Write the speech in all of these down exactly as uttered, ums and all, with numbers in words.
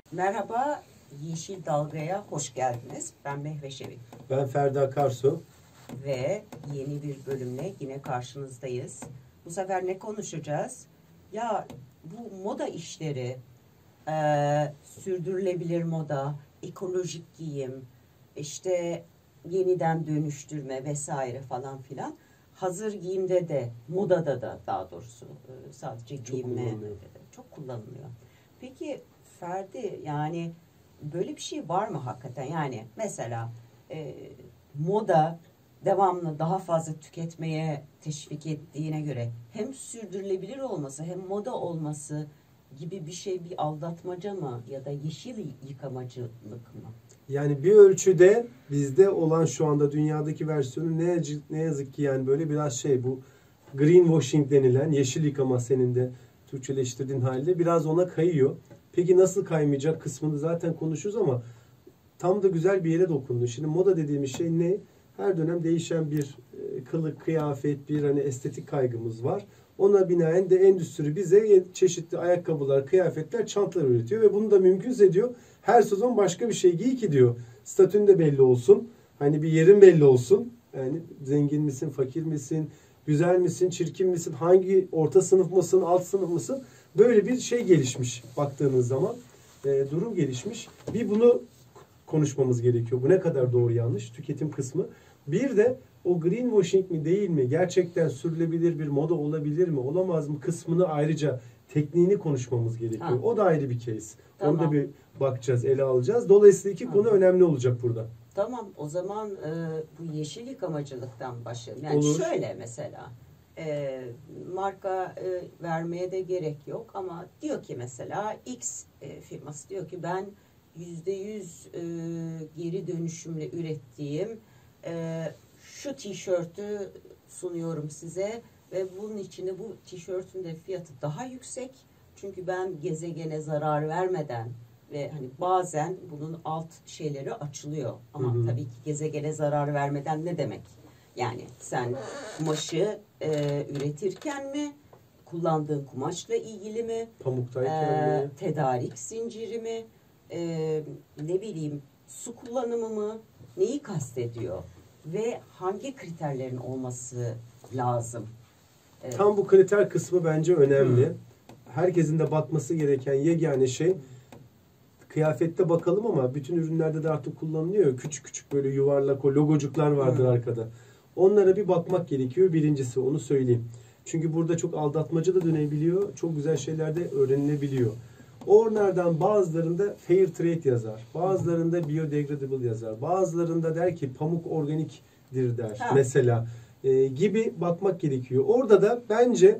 Merhaba, Yeşil Dalga'ya hoş geldiniz. Ben Mehve Şevik. Ben Ferdi Akarsu. Ve yeni bir bölümle yine karşınızdayız. Bu sefer ne konuşacağız? Ya bu moda işleri, e, sürdürülebilir moda, ekolojik giyim, işte yeniden dönüştürme vesaire falan filan. Hazır giyimde de, modada da daha doğrusu e, sadece Çok giyinme kullanılıyor. çok kullanılıyor. Peki Ferdi, yani böyle bir şey var mı hakikaten? Yani mesela e, moda devamlı daha fazla tüketmeye teşvik ettiğine göre hem sürdürülebilir olması hem moda olması gibi bir şey bir aldatmaca mı ya da yeşil yıkamacılık mı? Yani bir ölçüde bizde olan şu anda dünyadaki versiyonu ne yazık, ne yazık ki yani böyle biraz şey, bu greenwashing denilen yeşil yıkama, senin de Türkçeleştirdiğin halde biraz ona kayıyor. Peki nasıl kaymayacak kısmını zaten konuşuruz ama tam da güzel bir yere dokundu. Şimdi moda dediğimiz şey ne? Her dönem değişen bir e, kılık, kıyafet, bir hani estetik kaygımız var. Ona binaen de endüstri bize çeşitli ayakkabılar, kıyafetler, çantalar üretiyor ve bunu da mümkünse diyor her sezon başka bir şey giy ki diyor statün de belli olsun. Hani bir yerin belli olsun. Yani zengin misin, fakir misin, güzel misin, çirkin misin, hangi orta sınıf mısın, alt sınıf mısın? Böyle bir şey gelişmiş baktığınız zaman. E, durum gelişmiş. Bir bunu konuşmamız gerekiyor. Bu ne kadar doğru yanlış? Tüketim kısmı. Bir de o greenwashing mi değil mi? Gerçekten sürülebilir bir moda olabilir mi? Olamaz mı? Kısmını ayrıca tekniğini konuşmamız gerekiyor. Ha. O da ayrı bir case. Tamam. Onu da bir bakacağız, ele alacağız. Dolayısıyla iki konu önemli olacak burada. Tamam. O zaman e, bu yeşil yıkamacılıktan başlayalım. Yani Olur. şöyle mesela e, marka e, vermeye de gerek yok ama diyor ki mesela X e, firması diyor ki ben yüzde yüz e, geri dönüşümle ürettiğim e, şu tişörtü sunuyorum size ve bunun içinde bu tişörtün de fiyatı daha yüksek. Çünkü ben gezegene zarar vermeden ve hani bazen bunun alt şeyleri açılıyor. Ama hı hı. tabii ki gezegene zarar vermeden ne demek? Yani sen kumaşı e, üretirken mi? Kullandığın kumaşla ilgili mi? Pamuktayken e, mi? Tedarik zinciri mi? E, ne bileyim su kullanımı mı? Neyi kastediyor? Ve hangi kriterlerin olması lazım? E, Tam bu kriter kısmı bence önemli. Hı. Herkesin de bakması gereken yegane şey, kıyafette bakalım ama bütün ürünlerde de artık kullanılıyor. Küçük küçük böyle yuvarlak o logocuklar vardır Hı. arkada. Onlara bir bakmak gerekiyor. Birincisi onu söyleyeyim. Çünkü burada çok aldatmaca da dönebiliyor. Çok güzel şeyler de öğrenilebiliyor. Onlardan bazılarında fair trade yazar. Bazılarında biodegradable yazar. Bazılarında der ki pamuk organiktir der. Ha. Mesela e, gibi bakmak gerekiyor. Orada da bence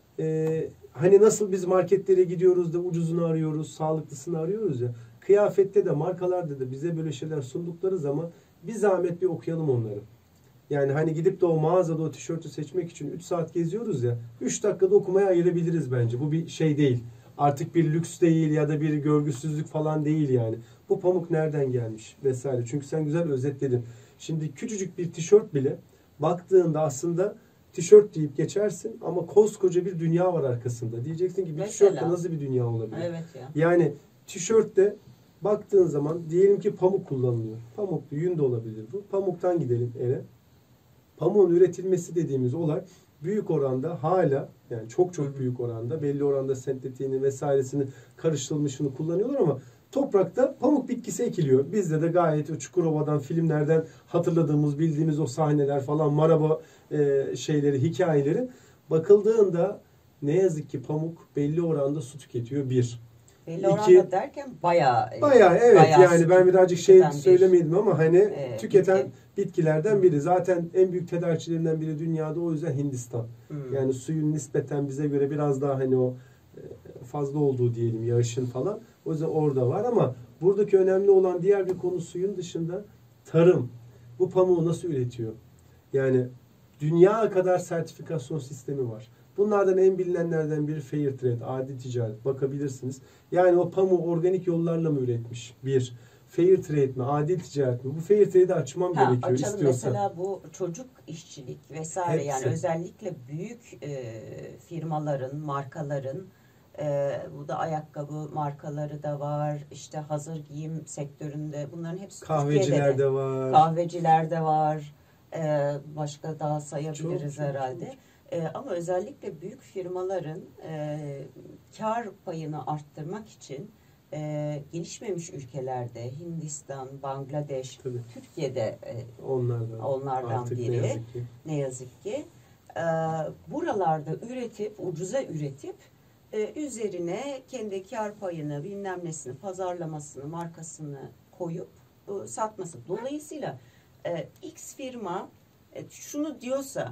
e, hani nasıl biz marketlere gidiyoruz da ucuzunu arıyoruz, sağlıklısını arıyoruz ya. Kıyafette de markalarda da bize böyle şeyler sundukları zaman bir zahmet bir okuyalım onları. Yani hani gidip de o mağazada o tişörtü seçmek için üç saat geziyoruz ya. üç dakikada okumaya ayırabiliriz bence. Bu bir şey değil. Artık bir lüks değil ya da bir görgüsüzlük falan değil yani. Bu pamuk nereden gelmiş vesaire. Çünkü sen güzel özetledin. Şimdi küçücük bir tişört bile baktığında aslında tişört deyip geçersin ama koskoca bir dünya var arkasında. Diyeceksin ki bir tişörtte nasıl bir dünya olabilir? Evet ya. Yani tişörtte baktığın zaman diyelim ki pamuk kullanılıyor. Pamuklu yün de olabilir bu. Pamuktan gidelim ele. Pamuğun üretilmesi dediğimiz olay büyük oranda hala, yani çok çok büyük oranda, belli oranda sentetiğini vesairesini karıştırılmışını kullanıyorlar ama toprakta pamuk bitkisi ekiliyor. Bizde de gayet o Çukurova'dan, filmlerden hatırladığımız, bildiğimiz o sahneler falan, maraba e, şeyleri, hikayeleri bakıldığında ne yazık ki pamuk belli oranda su tüketiyor bir. Belli oranda derken bayağı. Bayağı evet bayağı yani ben birazcık şey söylemedim bir, ama hani e, tüketen bitki. bitkilerden biri. Zaten en büyük tedarikçilerinden biri dünyada, o yüzden Hindistan. Hmm. Yani suyun nispeten bize göre biraz daha hani o fazla olduğu diyelim, yağışın falan. O yüzden orada var ama buradaki önemli olan diğer bir konu suyun dışında tarım. Bu pamuğu nasıl üretiyor? Yani dünya kadar sertifikasyon sistemi var. Bunlardan en bilinenlerden biri fair trade, adil ticaret. Bakabilirsiniz. Yani o pamuğu organik yollarla mı üretmiş? Bir. Fair trade mi? Adil ticaret mi? Bu fair trade'i açmam ha, gerekiyor açalım. istiyorsan. Mesela bu çocuk işçilik vesaire, Hepsi. Yani özellikle büyük e, firmaların, markaların Ee, bu da ayakkabı markaları da var. İşte hazır giyim sektöründe bunların hepsi kahveciler de var. Kahveciler de var. Ee, başka daha sayabiliriz Çok, herhalde. çok. Ee, ama özellikle büyük firmaların e, kar payını arttırmak için e, gelişmemiş ülkelerde Hindistan, Bangladeş, Tabii. Türkiye'de e, Onlardan, onlardan biri. Ne yazık ki. Ne yazık ki. Ee, buralarda üretip, ucuza üretip e, üzerine kendi kar payını, bilmem nesini, pazarlamasını, markasını koyup e, satması. Dolayısıyla e, X firma e, şunu diyorsa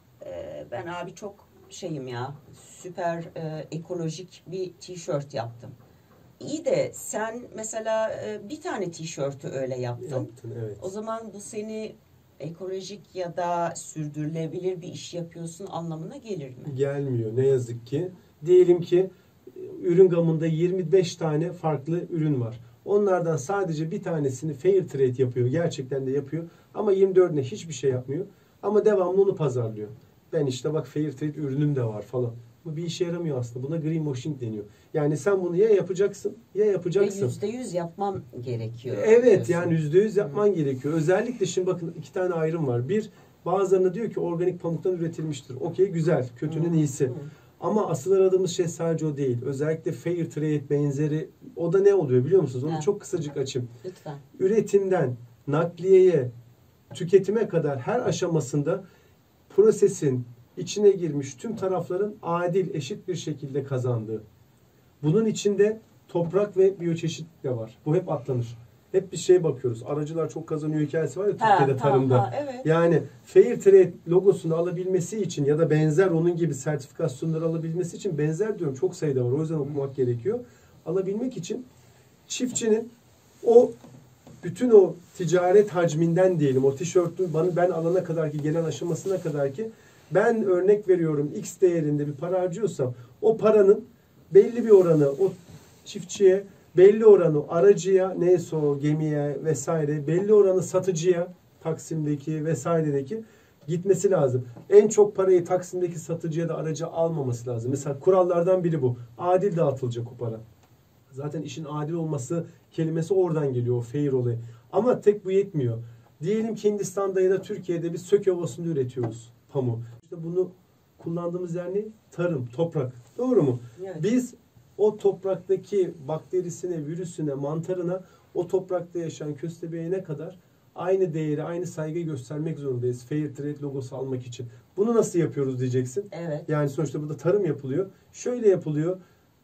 e, ben abi çok şeyim ya, süper e, ekolojik bir tişört yaptım. İyi de sen mesela e, bir tane tişörtü öyle yaptın. Yaptın, evet. O zaman bu seni ekolojik ya da sürdürülebilir bir iş yapıyorsun anlamına gelir mi? Gelmiyor ne yazık ki. Diyelim ki ürün gamında yirmi beş tane farklı ürün var. Onlardan sadece bir tanesini fair trade yapıyor. Gerçekten de yapıyor. Ama yirmi dördüne hiçbir şey yapmıyor. Ama devamlı onu pazarlıyor. Ben işte bak fair trade ürünüm de var falan. Bu bir işe yaramıyor aslında. Buna greenwashing deniyor. Yani sen bunu ya yapacaksın ya yapacaksın. Ve yüzde yüz yapmam gerekiyor. Evet diyorsun. yani yüzde yüz yapman Hı. gerekiyor. Özellikle şimdi bakın iki tane ayrım var. Bir, bazılarına diyor ki organik pamuktan üretilmiştir. Okey güzel. Kötünün Hı. iyisi. Hı. Ama asıl aradığımız şey sadece o değil. Özellikle fair trade benzeri. O da ne oluyor biliyor musunuz? Onu ha. çok kısacık açayım. Lütfen. Üretimden nakliyeye, tüketime kadar her aşamasında prosesin içine girmiş tüm tarafların adil, eşit bir şekilde kazandığı. Bunun içinde toprak ve biyoçeşitlilik de var. Bu hep atlanır. Hep bir şeye bakıyoruz. Aracılar çok kazanıyor hikayesi var ya Türkiye'de ha, tarımda. Ha, evet. Yani fair trade logosunu alabilmesi için ya da benzer onun gibi sertifikasyonları alabilmesi için benzer diyorum çok sayıda var. O yüzden okumak gerekiyor. Alabilmek için çiftçinin o bütün o ticaret hacminden diyelim o tişörtü ben alana kadar ki gelen aşamasına kadar ki ben örnek veriyorum X değerinde bir para harcıyorsam o paranın belli bir oranı o çiftçiye, belli oranı aracıya, neyse o gemiye vesaire, belli oranı satıcıya, Taksim'deki vesairedeki gitmesi lazım. En çok parayı Taksim'deki satıcıya da aracı almaması lazım. Mesela kurallardan biri bu. Adil dağıtılacak o para. Zaten işin adil olması kelimesi oradan geliyor o fair olayı. Ama tek bu yetmiyor. Diyelim ki Hindistan'da ya da Türkiye'de biz sök ovasında üretiyoruz pamuğu. İşte bunu kullandığımız yer ne? Tarım, toprak. Doğru mu? Evet. Biz o topraktaki bakterisine, virüsüne, mantarına, o toprakta yaşayan köstebeğine kadar aynı değeri, aynı saygıyı göstermek zorundayız. Fair Trade logosu almak için. Bunu nasıl yapıyoruz diyeceksin. Evet. Yani sonuçta burada tarım yapılıyor. Şöyle yapılıyor.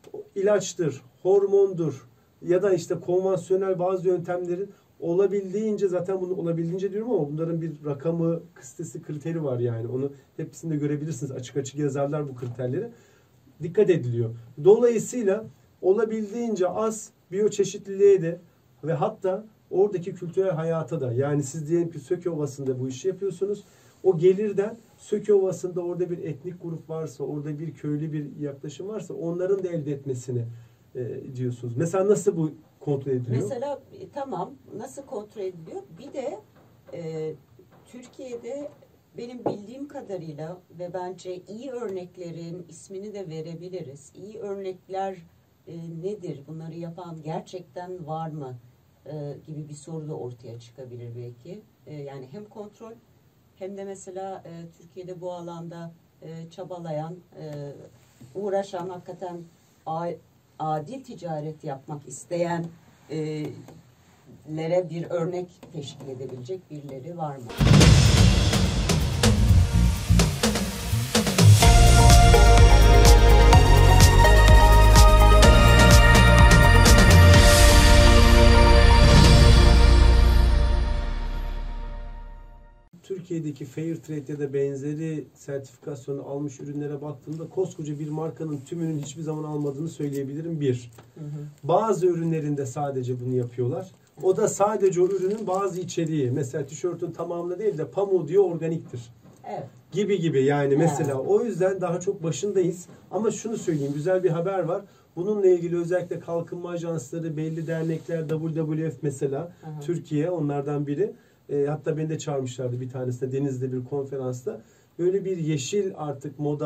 İlaçtır, hormondur ya da işte konvansiyonel bazı yöntemlerin olabildiğince zaten bunu olabildiğince diyorum ama bunların bir rakamı, kıstesi, kriteri var yani. Onu hepsinde görebilirsiniz. Açık açık yazarlar bu kriterleri. Dikkat ediliyor. Dolayısıyla olabildiğince az biyoçeşitliliğe de ve hatta oradaki kültürel hayata da yani siz diyelim ki Söke Ovası'nda bu işi yapıyorsunuz. O gelirden Söke Ovası'nda orada bir etnik grup varsa, orada bir köylü bir yaklaşım varsa onların da elde etmesini e, diyorsunuz. Mesela nasıl bu kontrol ediliyor? Mesela tamam nasıl kontrol ediliyor? Bir de e, Türkiye'de benim bildiğim kadarıyla ve bence iyi örneklerin ismini de verebiliriz. İyi örnekler e, nedir? Bunları yapan gerçekten var mı? E, gibi bir soru da ortaya çıkabilir belki. E, yani hem kontrol hem de mesela e, Türkiye'de bu alanda e, çabalayan, e, uğraşan, hakikaten a, adil ticaret yapmak isteyen e, lere bir örnek teşkil edebilecek birileri var mı? Türkiye'deki fair trade ya da benzeri sertifikasyonu almış ürünlere baktığımda koskoca bir markanın tümünün hiçbir zaman almadığını söyleyebilirim. Bir. Hı hı. Bazı ürünlerinde sadece bunu yapıyorlar. O da sadece o ürünün bazı içeriği. Mesela tişörtün tamamını değil de pamuğu diyor organiktir. Evet. Gibi gibi yani mesela. Evet. O yüzden daha çok başındayız. Ama şunu söyleyeyim, güzel bir haber var. Bununla ilgili özellikle kalkınma ajansları, belli dernekler, W W F mesela, hı hı. Türkiye onlardan biri. E, hatta beni de çağırmışlardı bir tanesinde Denizli'de bir konferansta. Böyle bir yeşil artık moda,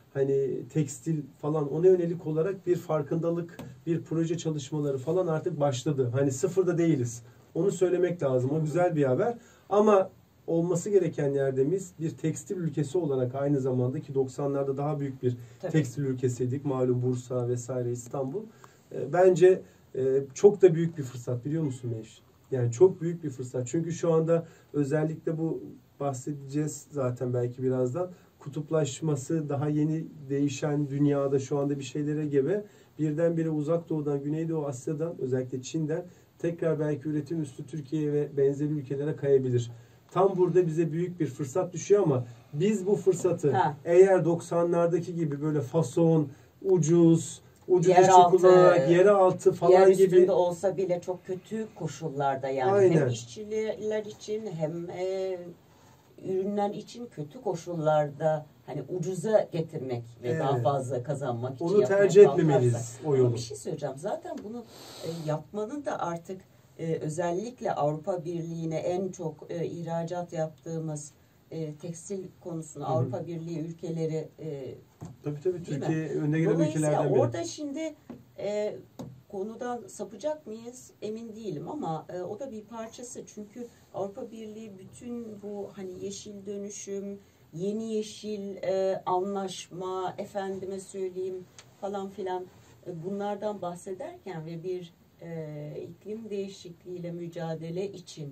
hani tekstil falan ona yönelik olarak bir farkındalık, bir proje çalışmaları falan artık başladı. Hani sıfırda değiliz. Onu söylemek lazım. O güzel bir haber. Ama olması gereken yerde miyiz? Bir tekstil ülkesi olarak aynı zamanda ki doksanlarda daha büyük bir Tabii. tekstil ülkesiydik. Malum Bursa vesaire İstanbul. E, bence e, çok da büyük bir fırsat biliyor musun Mevşin? Yani çok büyük bir fırsat. Çünkü şu anda özellikle bu bahsedeceğiz zaten belki birazdan. Kutuplaşması daha yeni değişen dünyada şu anda bir şeylere gebe. Birdenbire Uzak Doğu'dan, Güneydoğu Asya'dan özellikle Çin'den tekrar belki üretim üstü Türkiye'ye ve benzeri ülkelere kayabilir. Tam burada bize büyük bir fırsat düşüyor ama biz bu fırsatı ha. eğer doksanlardaki gibi böyle fason, ucuz, ucuz Yer işçi altı, kullanarak yer altı falan yer gibi üstünde olsa bile çok kötü koşullarda yani Aynen. hem işçiler için hem e, ürünler için kötü koşullarda hani ucuza getirmek ve Evet. daha fazla kazanmak için onu yapmaya tercih kalkarsak. etmemeliyiz o Ama yolu. bir şey söyleyeceğim. Zaten bunu e, yapmanın da artık e, özellikle Avrupa Birliği'ne en çok e, ihracat yaptığımız e, tekstil konusunu Hı hı. Avrupa Birliği ülkeleri e, Tabii tabii Değil Türkiye önde gelen dolayısıyla ülkelerden biri. orada şimdi e, konudan sapacak mıyız emin değilim ama e, o da bir parçası. Çünkü Avrupa Birliği bütün bu hani yeşil dönüşüm, yeni yeşil e, anlaşma, efendime söyleyeyim falan filan e, bunlardan bahsederken ve bir e, iklim değişikliğiyle mücadele için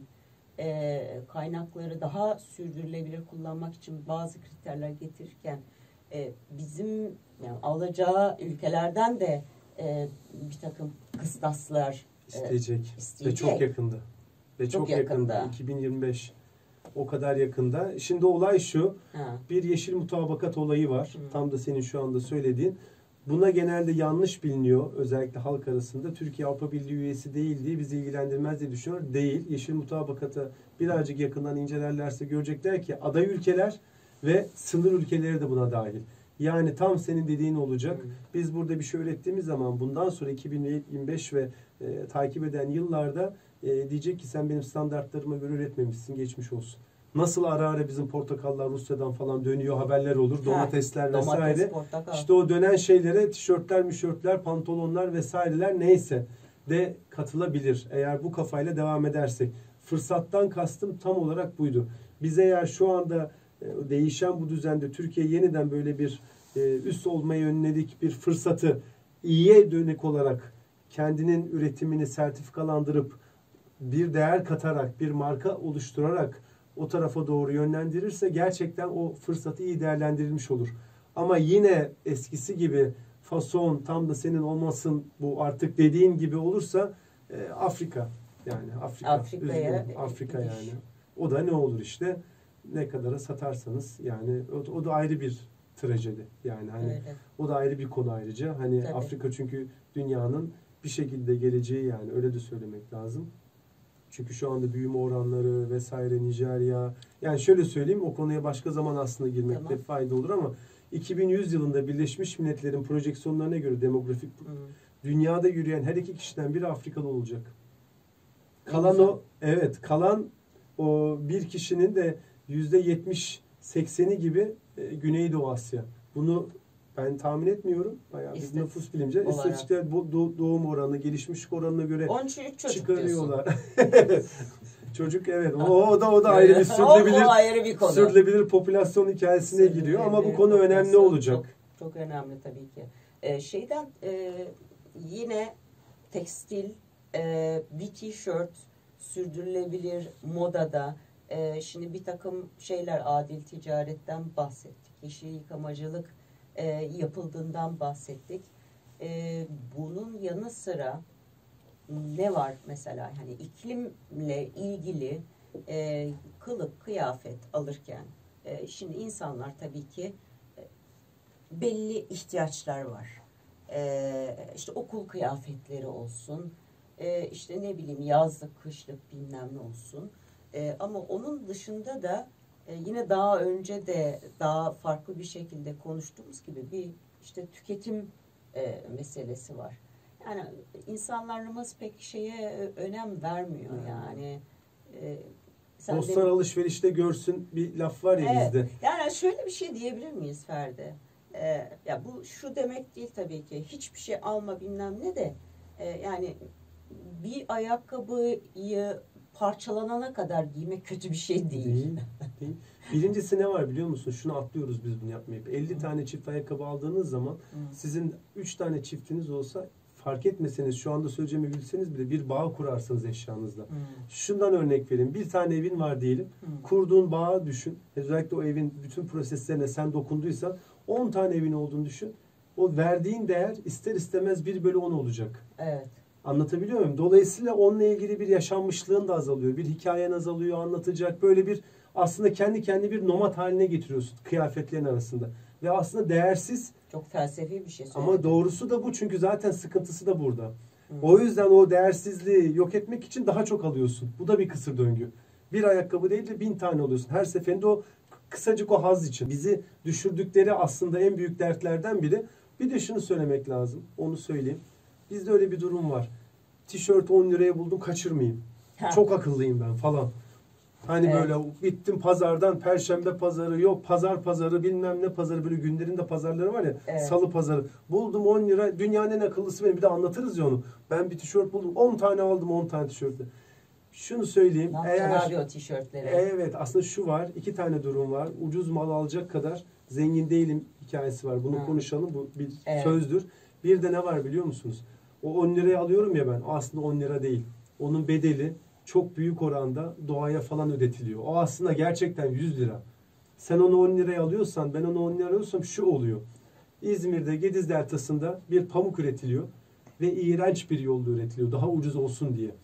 e, kaynakları daha sürdürülebilir kullanmak için bazı kriterler getirirken e, bizim yani alacağı ülkelerden de e, bir takım kıstaslar isteyecek. e, isteyecek. Ve çok yakında. Ve çok, Çok yakında. yakında. iki bin yirmi beş o kadar yakında. Şimdi olay şu. Ha. Bir yeşil mutabakat olayı var. Hı. Tam da senin şu anda söylediğin. Buna genelde yanlış biliniyor. Özellikle halk arasında. Türkiye Avrupa Birliği üyesi değil diye bizi ilgilendirmez diye düşünüyor. Değil. Yeşil mutabakata birazcık yakından incelerlerse görecekler ki aday ülkeler ve sınır ülkeleri de buna dahil. Yani tam senin dediğin olacak. Hı. Biz burada bir şey ürettiğimiz zaman bundan sonra iki bin yirmi beş ve e, takip eden yıllarda e, diyecek ki sen benim standartlarıma göre üretmemişsin, geçmiş olsun. Nasıl ara ara bizim portakallar Rusya'dan falan dönüyor, haberler olur, domatesler Ha, vesaire. domates, portakal. İşte o dönen şeylere tişörtler, mişörtler, pantolonlar vesaireler neyse de katılabilir. Eğer bu kafayla devam edersek. Fırsattan kastım tam olarak buydu. Biz eğer şu anda e, değişen bu düzende Türkiye yeniden böyle bir e, üst olmaya yönelik bir fırsatı iyiye dönük olarak kendinin üretimini sertifikalandırıp bir değer katarak, bir marka oluşturarak o tarafa doğru yönlendirirse gerçekten o fırsatı iyi değerlendirilmiş olur. Ama yine eskisi gibi fason tam da senin olmasın bu artık dediğin gibi olursa e, Afrika yani Afrika Afrika'ya üzgünüm, Afrika gidiş. yani. O da ne olur işte ne kadara satarsanız yani o, o da ayrı bir trajedi. Yani hani Öyle. o da ayrı bir konu ayrıca. Hani Tabii. Afrika çünkü dünyanın bir şekilde geleceği yani öyle de söylemek lazım. Çünkü şu anda büyüme oranları vesaire Nijerya yani şöyle söyleyeyim o konuya başka zaman aslında girmekte Tamam. fayda olur ama iki bin yüz yılında Birleşmiş Milletler'in projeksiyonlarına göre demografik Hı. dünyada yürüyen her iki kişiden biri Afrikalı olacak. Kalan güzel. o evet kalan o bir kişinin de yüzde yetmiş sekseni gibi e, Güneydoğu Asya. Bunu ben tahmin etmiyorum. Bayağı bir İstatistik nüfus bilimci. olarak. İstatistikler bu doğ- doğum oranı, gelişmişlik oranına göre on üç çocuk diyorsun. çıkarıyorlar. Çocuk evet. O, o da o da ayrı bir Evet. sürdürülebilir O, o ayrı bir konu. sürdürülebilir popülasyon hikayesine giriyor ama bu Sürdürülebilir konu önemli popülasyon olacak. Çok, çok önemli tabii ki. Ee, şeyden e, yine tekstil, e, bir tişört, sürdürülebilir modada. E, şimdi bir takım şeyler adil ticaretten bahsettik. Yeşil yıkamacılık e, yapıldığından bahsettik. E, bunun yanı sıra ne var mesela hani iklimle ilgili e, kılık kıyafet alırken e, şimdi insanlar tabii ki e, belli ihtiyaçlar var. E, işte okul kıyafetleri olsun, e, işte ne bileyim yazlık kışlık bilmem ne olsun. E, ama onun dışında da e, yine daha önce de daha farklı bir şekilde konuştuğumuz gibi bir işte tüketim e, meselesi var. Yani insanlarımız pek şeye önem vermiyor Evet. yani. E, sen Dostlar de- alışverişte görsün bir laf var ya Evet. bizde. Yani şöyle bir şey diyebilir miyiz Ferdi? e, ya bu şu demek değil tabii ki. Hiçbir şey alma bilmem ne de e, yani bir ayakkabıyı parçalanana kadar giymek kötü bir şey değil. Değil, değil. Birincisi ne var biliyor musun? Şunu atlıyoruz biz bunu yapmayıp. elli tane çift ayakkabı aldığınız zaman Hı. sizin üç tane çiftiniz olsa fark etmeseniz, şu anda söyleyeceğimi bilseniz bile bir bağ kurarsınız eşyanızla. Hı. Şundan örnek vereyim. Bir tane evin var diyelim. Hı. Kurduğun bağı düşün. Özellikle o evin bütün proseslerine sen dokunduysan on tane evin olduğunu düşün. O verdiğin değer ister istemez bir bölü on olacak. Evet. Anlatabiliyor muyum? Dolayısıyla onunla ilgili bir yaşanmışlığın da azalıyor. Bir hikayen azalıyor, anlatacak. Böyle bir aslında kendi kendi bir nomad haline getiriyorsun kıyafetlerin arasında. Ve aslında değersiz Çok felsefi bir şey söyledin. ama doğrusu da bu, çünkü zaten sıkıntısı da burada. Hı. O yüzden o değersizliği yok etmek için daha çok alıyorsun. Bu da bir kısır döngü. Bir ayakkabı değil de bin tane alıyorsun. Her seferinde o kısacık o haz için. Bizi düşürdükleri aslında en büyük dertlerden biri. Bir de şunu söylemek lazım. Onu söyleyeyim. Bizde öyle bir durum var. Tişört on liraya buldum, kaçırmayayım. Ha. Çok akıllıyım ben falan. Hani Evet. böyle gittim pazardan, perşembe pazarı yok, pazar pazarı bilmem ne pazarı, böyle günlerin de pazarları var ya, Evet. salı pazarı. Buldum on lira, dünyanın en akıllısı benim. Bir de anlatırız ya onu. Ben bir tişört buldum, on tane aldım, on tane tişörtle. Şunu söyleyeyim. Ne Eğer yapacaksın abi o tişörtleri? Evet, aslında şu var, iki tane durum var. Ucuz mal alacak kadar zengin değilim hikayesi var. Bunu Ha. konuşalım, bu bir Evet. sözdür. Bir de ne var biliyor musunuz? O on liraya alıyorum ya ben, aslında on lira değil. Onun bedeli çok büyük oranda doğaya falan ödetiliyor. O aslında gerçekten yüz lira. Sen onu on liraya alıyorsan, ben onu on liraya alıyorsam şu oluyor. İzmir'de Gediz Deltası'nda bir pamuk üretiliyor ve iğrenç bir yolda üretiliyor, daha ucuz olsun diye.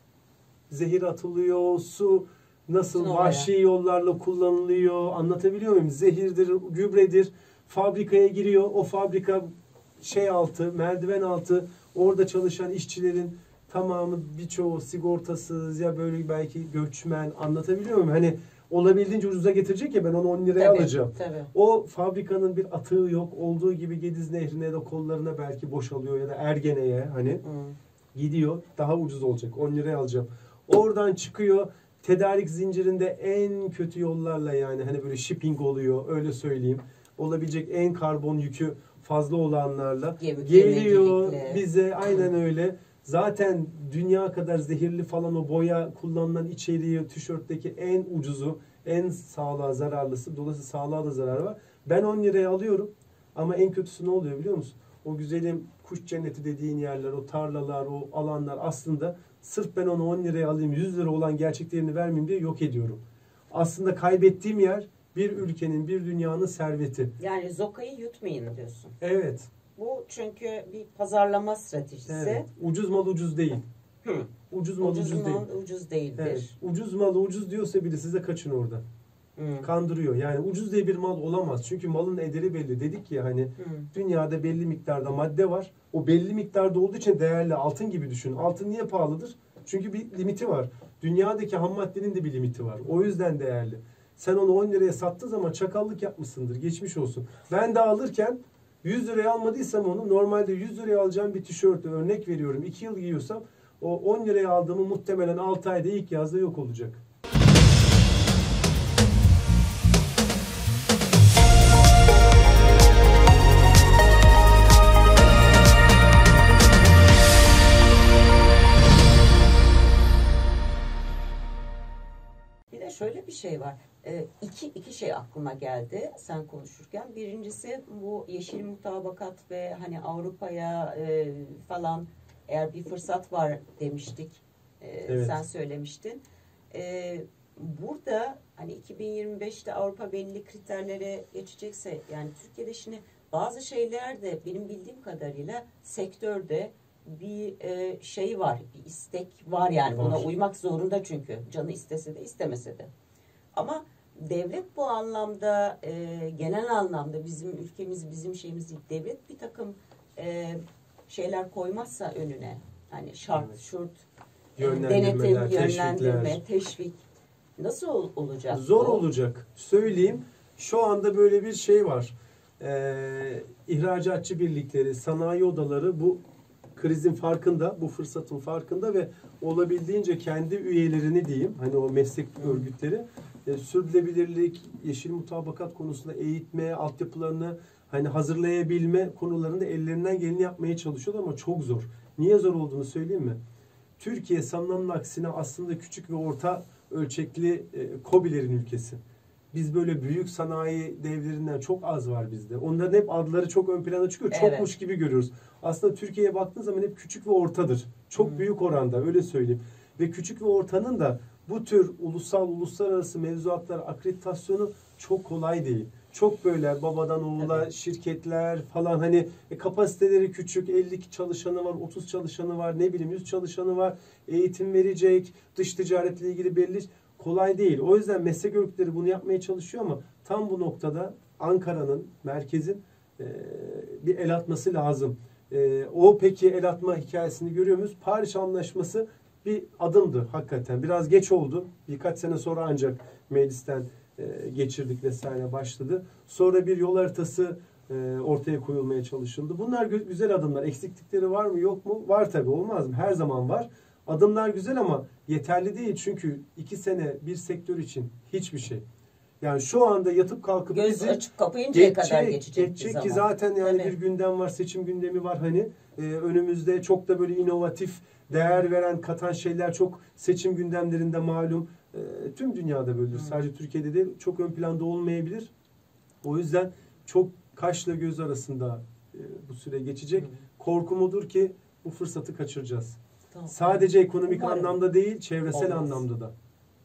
Zehir atılıyor, su nasıl Doğru. vahşi yollarla kullanılıyor, anlatabiliyor muyum? Zehirdir, gübredir, fabrikaya giriyor, o fabrika şey altı, merdiven altı, orada çalışan işçilerin tamamı, birçoğu sigortasız ya böyle belki göçmen, anlatabiliyor muyum? Hani olabildiğince ucuza getirecek ya, ben onu on liraya Tabii, alacağım. tabii. O fabrikanın bir atığı yok. Olduğu gibi Gediz Nehri'ne de kollarına belki boşalıyor ya da Ergene'ye hani Hı. gidiyor. Daha ucuz olacak. on liraya alacağım. Oradan çıkıyor. Tedarik zincirinde en kötü yollarla, yani hani böyle shipping oluyor, öyle söyleyeyim. Olabilecek en karbon yükü fazla olanlarla Gemi- geliyor gemicilikle. bize, aynen öyle. Zaten dünya kadar zehirli falan o boya, kullanılan içeriği, tişörtteki en ucuzu, en sağlığa zararlısı. Dolayısıyla sağlığa da zararı var. Ben on liraya alıyorum ama en kötüsü ne oluyor biliyor musun? O güzelim kuş cenneti dediğin yerler, o tarlalar, o alanlar aslında sırf ben onu on liraya alayım, yüz lira olan gerçek değerini vermeyeyim diye yok ediyorum. Aslında kaybettiğim yer bir ülkenin, bir dünyanın serveti. Yani zokayı yutmayın diyorsun. Evet. Bu çünkü bir pazarlama stratejisi. Evet. Ucuz mal ucuz değil. Hı. Ucuz mal ucuz, Ucuz değil. mal ucuz değildir. Evet. Ucuz malı ucuz diyorsa bile size kaçın orada. Hı. Kandırıyor. Yani ucuz diye bir mal olamaz. Çünkü malın ederi belli. Dedik ya hani Hı. dünyada belli miktarda madde var. O belli miktarda olduğu için değerli, altın gibi düşün. Altın niye pahalıdır? Çünkü bir limiti var. Dünyadaki ham maddenin de bir limiti var. O yüzden değerli. Sen onu on liraya sattığın zaman çakallık yapmışsındır. Geçmiş olsun. Ben de alırken yüz liraya almadıysam onu, normalde yüz liraya alacağım bir tişörtü, örnek veriyorum, iki yıl giyiyorsam o on liraya aldığımı muhtemelen altı ayda ilk yazda yok olacak. Bir de şöyle bir şey var. Ee, iki, iki şey aklıma geldi sen konuşurken. Birincisi bu yeşil mutabakat ve hani Avrupa'ya e, falan eğer bir fırsat var demiştik. E, Evet. Sen söylemiştin. E, burada hani iki bin yirmi beşte Avrupa belli kriterlere geçecekse, yani Türkiye'de şimdi bazı şeyler de benim bildiğim kadarıyla sektörde bir e, şey var, bir istek var, yani Var. buna uymak zorunda çünkü canı istese de istemese de. Ama devlet bu anlamda e, genel anlamda bizim ülkemiz, bizim şeyimiz değil. Devlet bir takım e, şeyler koymazsa önüne, hani şart, Evet. şurt, e, Yönlendirmeler, denetim, yönlendirme, teşvikler. teşvik nasıl ol- olacak? Zor bu? olacak. Söyleyeyim. Şu anda böyle bir şey var. Ee, ihracatçı birlikleri, sanayi odaları bu krizin farkında, bu fırsatın farkında ve olabildiğince kendi üyelerini diyeyim, hani o meslek örgütleri e, sürdürülebilirlik, yeşil mutabakat konusunda eğitme, altyapılarını hani hazırlayabilme konularında ellerinden geleni yapmaya çalışıyorlar ama çok zor. Niye zor olduğunu söyleyeyim mi? Türkiye sanılanın aksine aslında küçük ve orta ölçekli e, KOBİ'lerin ülkesi. Biz böyle büyük sanayi devlerinden çok az var bizde. Onların hep adları çok ön plana çıkıyor. Evet. Çokmuş gibi görüyoruz. Aslında Türkiye'ye baktığın zaman hep küçük ve ortadır. Çok Hı. büyük oranda öyle söyleyeyim. Ve küçük ve ortanın da bu tür ulusal, uluslararası mevzuatlar akreditasyonu çok kolay değil. Çok böyle babadan oğula Tabii. şirketler falan hani e, kapasiteleri küçük, elli çalışanı var, otuz çalışanı var, ne bileyim yüz çalışanı var, eğitim verecek, dış ticaretle ilgili belli kolay değil. O yüzden meslek örgütleri bunu yapmaya çalışıyor ama tam bu noktada Ankara'nın, merkezin e, bir el atması lazım. E, o peki el atma hikayesini görüyor muyuz? Paris Anlaşması bir adımdı hakikaten. Biraz geç oldu. Birkaç sene sonra ancak meclisten e, geçirdik vesaire başladı. Sonra bir yol haritası e, ortaya koyulmaya çalışıldı. Bunlar gü güzel adımlar. Eksiklikleri var mı yok mu? Var tabii, olmaz mı? Her zaman var. Adımlar güzel ama yeterli değil. Çünkü iki sene bir sektör için hiçbir şey. Yani şu anda yatıp kalkıp Göz bizi açıp kapayıncaya geçecek, kadar geçecek, geçecek bir ki zaman. zaten yani Tabii. bir gündem var, seçim gündemi var hani. Ee, önümüzde çok da böyle inovatif, değer veren, katan şeyler çok seçim gündemlerinde malum. Ee, tüm dünyada böyledir. Hı. Sadece Türkiye'de değil, çok ön planda olmayabilir. O yüzden çok kaşla göz arasında e, bu süre geçecek. Hı. Korkum odur ki bu fırsatı kaçıracağız. Tamam. Sadece ekonomik Umarım. anlamda değil, çevresel Olmaz. anlamda da.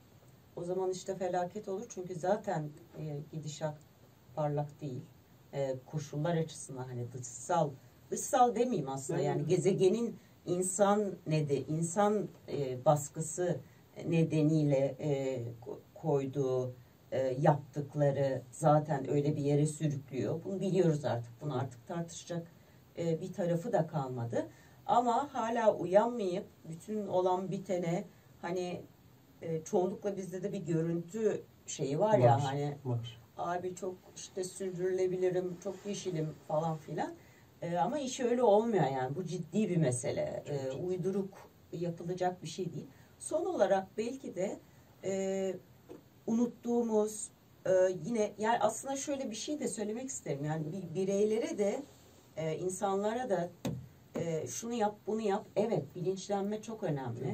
O zaman işte felaket olur çünkü zaten e, gidişat parlak değil. E, koşullar açısından hani dışsal, dışsal demeyeyim aslında, yani gezegenin insan ne de insan e, baskısı nedeniyle e, koyduğu e, yaptıkları zaten öyle bir yere sürüklüyor. Bunu biliyoruz artık. Bunu artık tartışacak e, bir tarafı da kalmadı. Ama hala uyanmayıp bütün olan bitene hani e, çoğunlukla bizde de bir görüntü şeyi var, Var, ya hani var. abi çok işte sürdürülebilirim, çok yeşilim falan filan. E, ama iş öyle olmuyor yani. Bu ciddi bir mesele. E, uyduruk yapılacak bir şey değil. Son olarak belki de e, unuttuğumuz e, yine yani aslında şöyle bir şey de söylemek isterim. Yani bir bireylere de e, insanlara da e, şunu yap, bunu yap. Evet, bilinçlenme çok önemli.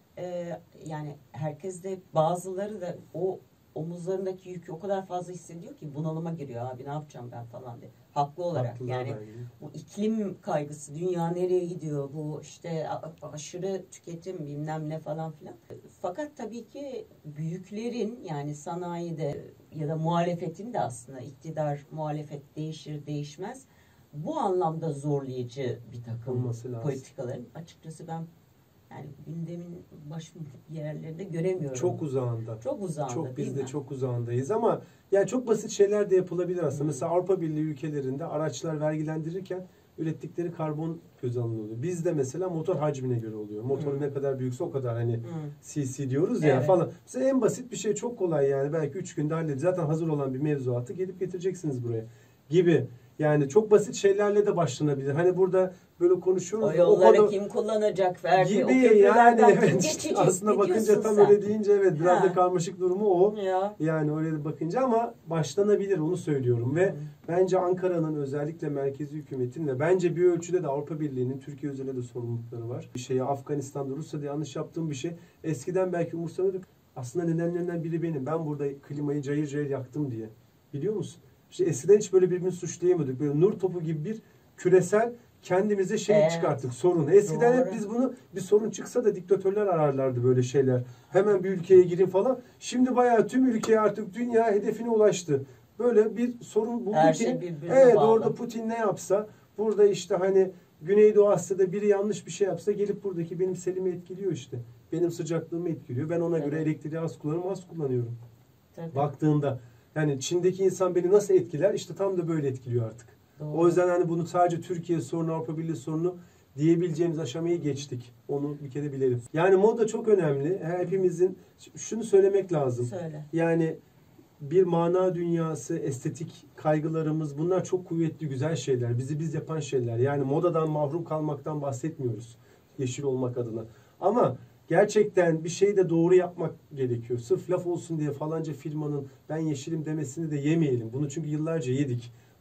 E, yani herkes de, bazıları da o omuzlarındaki yükü o kadar fazla hissediyor ki bunalıma giriyor, abi ne yapacağım ben falan diye. Haklı olarak. Haklılar yani bence. bu iklim kaygısı, dünya nereye gidiyor, bu işte aşırı tüketim bilmem ne falan filan. Fakat tabii ki büyüklerin, yani sanayide ya da muhalefetin de, aslında iktidar muhalefet değişir değişmez, bu anlamda zorlayıcı bir takım politikaların açıkçası ben yani gündemin baş yerlerinde göremiyorum. Çok uzağında. Çok uzağında. Çok, biz değil de mi? çok uzağındayız ama yani çok basit şeyler de yapılabilir aslında. Hmm. Mesela Avrupa Birliği ülkelerinde araçlar vergilendirirken ürettikleri karbon göz alınıyor. Bizde mesela motor hacmine göre oluyor. Motor Hmm. ne kadar büyükse o kadar hani Hmm. cc diyoruz ya Evet. falan. Mesela en basit bir şey, çok kolay yani. Belki üç günde halledeceğiz. Zaten hazır olan bir mevzuatı gelip getireceksiniz buraya gibi. Yani çok basit şeylerle de başlanabilir. Hani burada böyle konuşuyoruz. O da yolları konu- kim kullanacak, vergi, gibi o köprülerden yani, kim evet. geçecek? Aslında Ne bakınca diyorsun tam sen? öyle deyince evet biraz Ha. da karmaşık durumu o. Ya. Yani öyle de bakınca ama başlanabilir, onu söylüyorum ve Hı. bence Ankara'nın, özellikle merkezi hükümetin ve bence bir ölçüde de Avrupa Birliği'nin Türkiye üzerine de sorumlulukları var. Bir şeye Afganistan'da, Rusya'da yanlış yaptığım bir şey. Eskiden belki umursamıyorduk. Aslında nedenlerinden biri benim. Ben burada klimayı cayır cayır yaktım diye. Biliyor musun? İşte eskiden hiç böyle birbirini suçlayamadık. Böyle nur topu gibi bir küresel kendimize şey Evet. çıkarttık, sorun. Eskiden Doğru. hep biz bunu, bir sorun çıksa da diktatörler ararlardı böyle şeyler. Hemen bir ülkeye girin falan. Şimdi bayağı tüm ülke artık dünya hedefine ulaştı. Böyle bir sorun buldu Her ki. şey birbirine Evet, bağlı. orada Putin ne yapsa, burada işte hani Güneydoğu Asya'da biri yanlış bir şey yapsa gelip buradaki benim selimi etkiliyor işte. Benim sıcaklığımı etkiliyor. Ben ona göre Evet. elektriği az kullanıyorum, az kullanıyorum. Tabii. Baktığında yani Çin'deki insan beni nasıl etkiler? İşte tam da böyle etkiliyor artık. Doğru. O yüzden hani bunu sadece Türkiye sorunu, Avrupa Birliği sorunu diyebileceğimiz aşamayı geçtik. Onu bir kere bilelim. Yani moda çok önemli. Hepimizin şunu söylemek lazım. Söyle. Yani bir mana dünyası, estetik kaygılarımız, bunlar çok kuvvetli, güzel şeyler. Bizi biz yapan şeyler. Yani modadan mahrum kalmaktan bahsetmiyoruz. Yeşil olmak adına. Ama gerçekten bir şeyi de doğru yapmak gerekiyor. Sırf laf olsun diye falanca firmanın ben yeşilim demesini de yemeyelim. Bunu çünkü yıllarca yedik.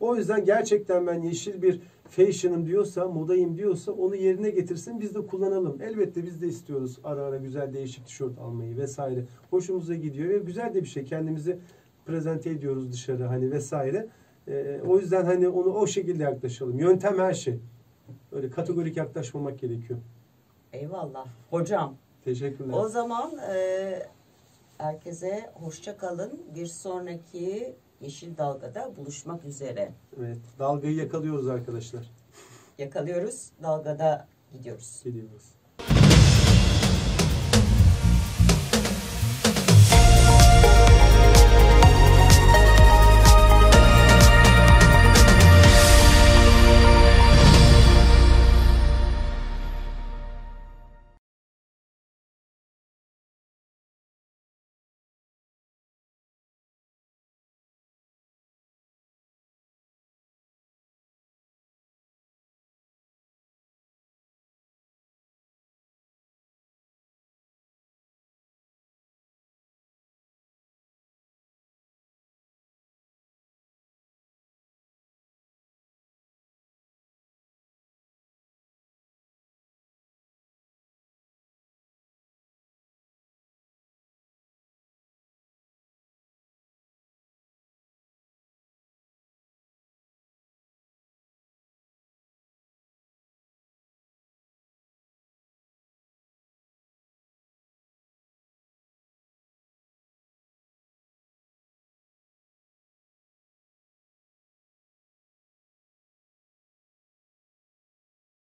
O yüzden gerçekten ben yeşil bir fashion'ım diyorsa, modayım diyorsa onu yerine getirsin, biz de kullanalım. Elbette biz de istiyoruz ara ara güzel değişik tişört almayı vesaire. Hoşumuza gidiyor ve güzel de bir şey. Kendimizi prezente ediyoruz dışarı hani vesaire. Ee, o yüzden hani onu o şekilde yaklaşalım. Yöntem her şey. Öyle kategorik yaklaşmamak gerekiyor. Eyvallah. Hocam. Teşekkürler. O zaman e, herkese hoşça kalın. Bir sonraki Yeşil Dalga'da buluşmak üzere. Evet. Dalgayı yakalıyoruz arkadaşlar. Yakalıyoruz. Dalgada gidiyoruz. Gidiyoruz.